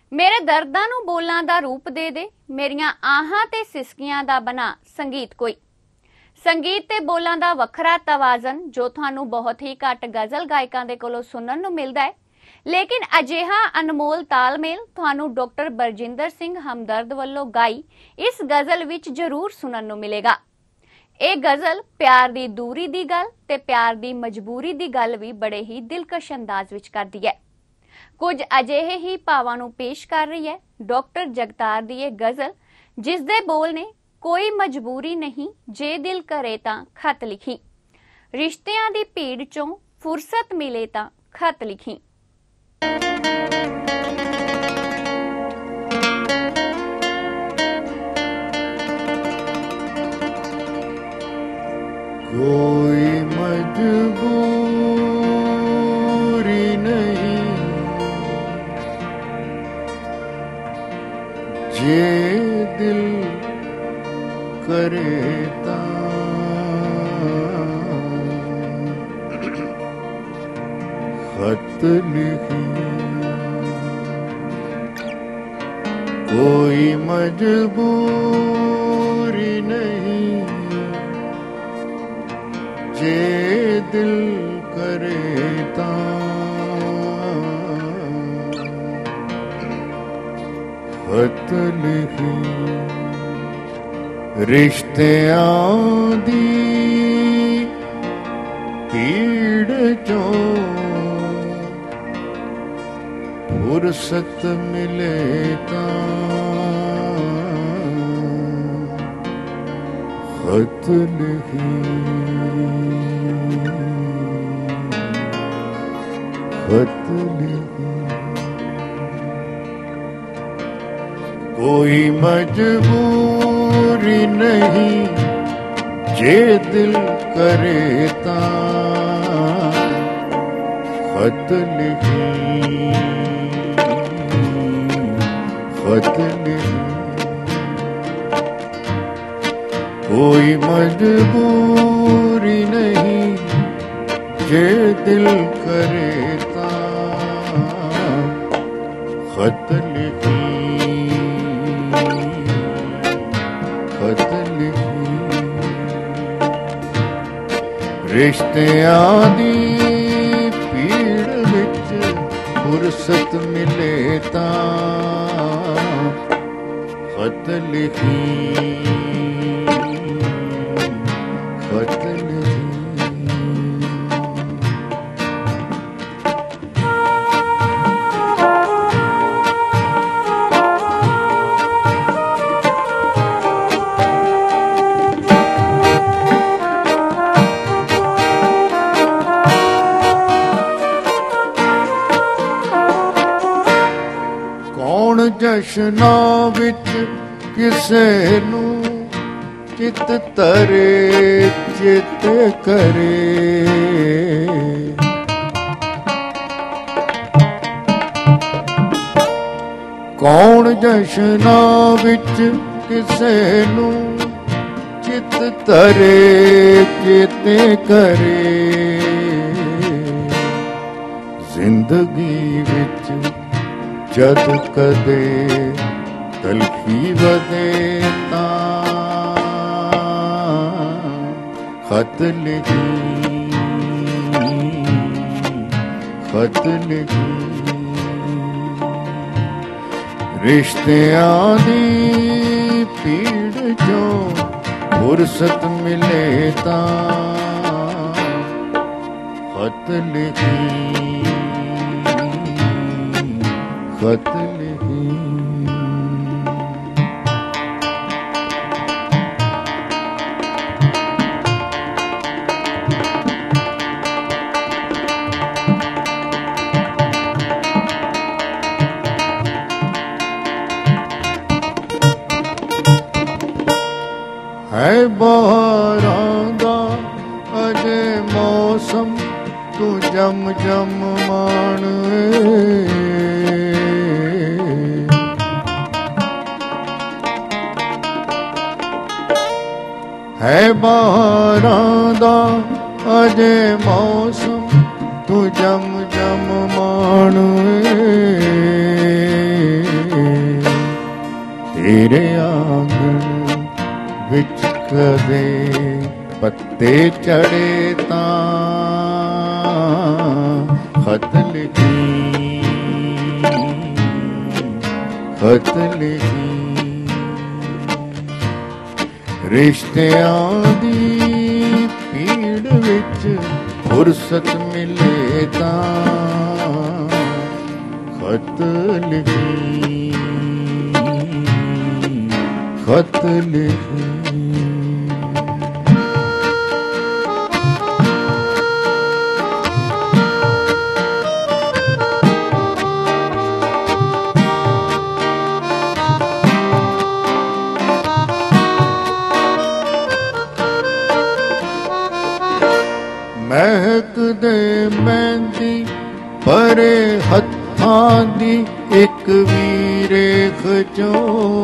मेरे दर्दां नूं बोलां दा रूप दे दे, मेरियां आहां ते सिसकियां दा बना संगीत कोई। संगीत ते बोलां दा वखरा तवाजन जो तुहानूं बहुत ही घट गज़ल गायकां दे कोलों सुनन नूं मिलदा है, लेकिन अजिहा अनमोल तालमेल तुहानूं डॉक्टर बरजिंदर सिंह हमदर्द वल्लों गाई इस गज़ल विच जरूर सुनन नूं मिलेगा। ਇਹ गज़ल प्यार दी दूरी दी गल ते प्यार दी मजबूरी दी गल भी बड़े ही दिलकश अंदाज विच करदी है। कुछ अजिहे ही भावां नूं पेश कर रही है डॉक्टर जगतार दी ये गज़ल, जिस दे बोल ने कोई मजबूरी नहीं जे दिल करे तां खत लिखी, रिश्तियां दी भीड़ चों फुरसत मिले तां खत लिखी। कोई मजबूरी नहीं जे दिल करे खत लिखी। कोई मजबूरी नहीं जे दिल करे खत लिखी। रिश्तियां दी भीड़ चों फुरसत मिले खत लिखी। खत लिखी। कोई मजबूरी नहीं जे दिल करे खत लिखी। खत लिखी। कोई मजबूरी नहीं जे दिल करे खत लिखी। खत लिखी। रिश्तियां दी भीड़ विच फुरसत मिले खत लिखी। खत लिखी। जशनां विच किसे नूं चित तरे चित करे। कौन जशनां विच किसे नूं चित तरे चित करे। जिंदगी विच जद कदे तलखी वदे खत लिखी। खत लिखी। रिश्तियां दी भीड़ चों फुरसत मिले खत लिखी। खत लिखी। है बहारां दा अजे मौसम तू जम जम मान। है बहारां दा अजे मौसम तू जम जम मान। तेरे आंगन विच कदे पत्ते चढ़े तां खत लिखी रिश्तियां दी भीड़ विच फुरसत मिले तां खत लिखी महक दे मेहंदी परे हत्थां दी एक वीरेख चो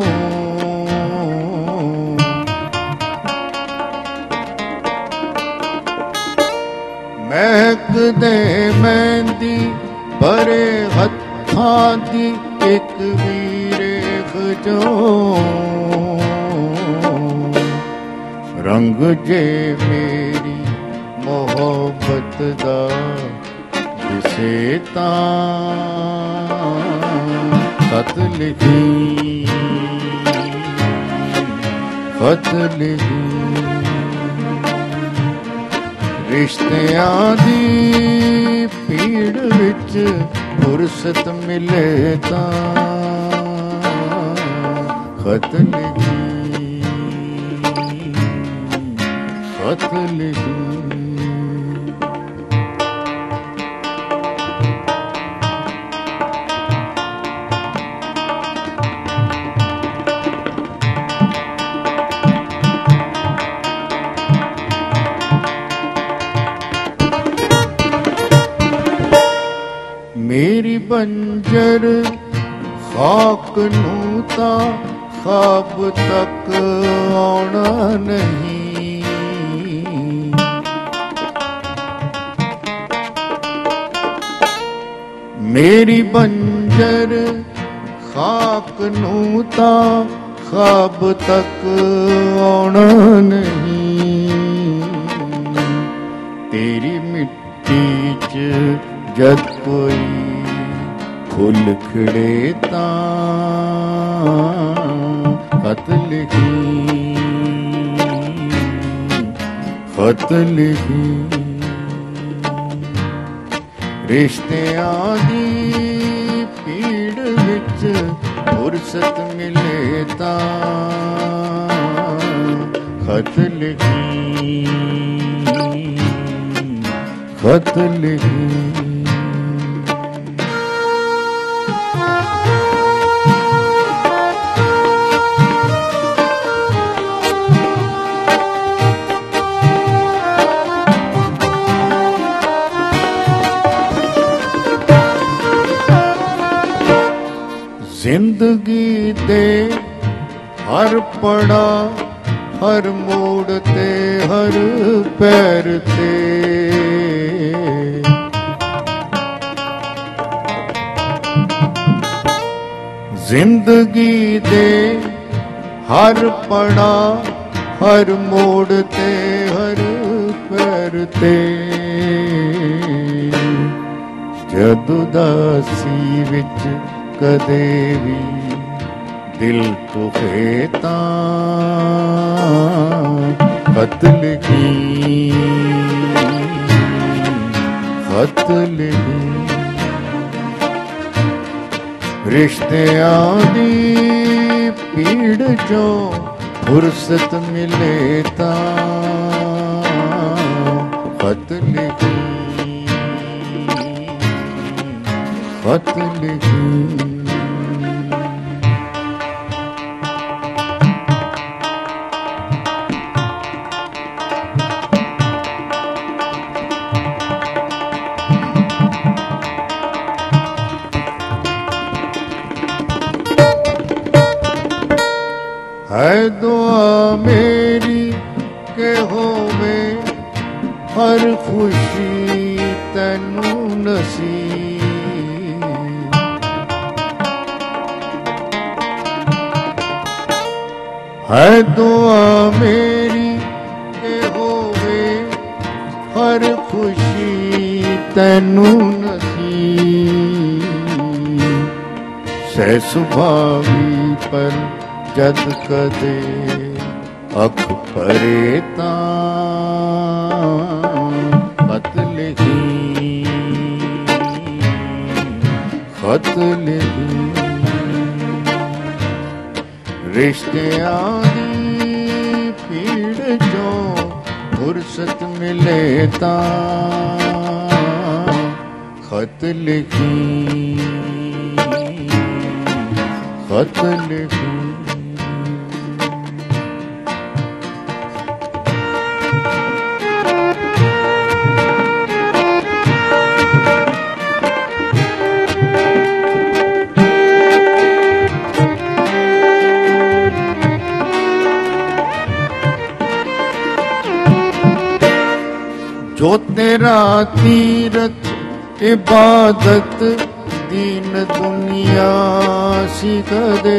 महक दे मेहंदी परे हत्थां दी एक वीरेख चो रंग जे मेरी मोहब्बत दा दिसे तां खत लिखी रिश्तियां दी भीड़ विच फुरसत मिले तां खत लिखी मेरी बंजर खाक नूं तां ख्वाब तक आउणा नहीं मेरी बंजर खाक नूं तां ख्वाब तक आउणा नहीं तेरी मिट्टी च जद कोई फुल खिड़े तां खत लिखी रिश्तियां दी भीड़ विच फुरसत मिले तां खत लिखी जिंदगी दे हर पड़ा हर मोड़ ते हर पैर ते जिंदगी दे हर पड़ा हर मोड़ ते हर पैर ते जद उदासी विच कदे भी दिल तुखे तां खत लिखी रिश्तियां दी भीड़ चो फुरसत मिले तां खत लिखी है दुआ मेरी के होवे हर खुशी तैनू नसीब है दुआ मेरी के होवे हर खुशी तैनू नसीब सह सुभावी पर जद कदे अख परे तां खत लिखी रिश्तियां दी पीड़ जो फुर्सत मिले तां खत लिखी जो तेरा तीरथ इबादत दीन दुनिया सीख दे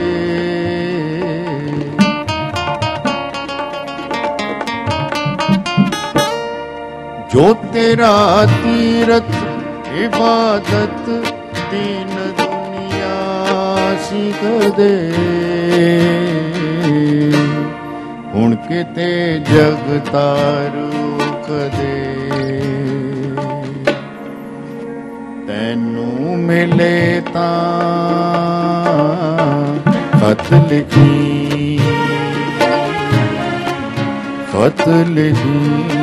जो तेरा तीरथ इबादत दीन दुनिया सीख दे हुण किते जगतारू कदे तैनू मिले तां खत लिखी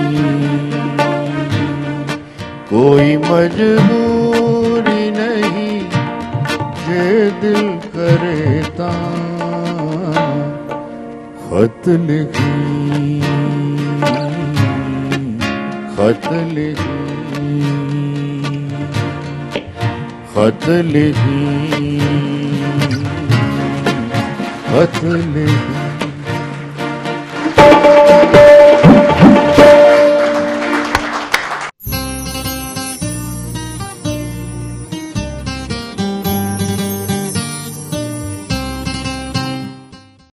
कोई मजबूरी नहीं जे दिल करे तां खत लिखी खत लिखी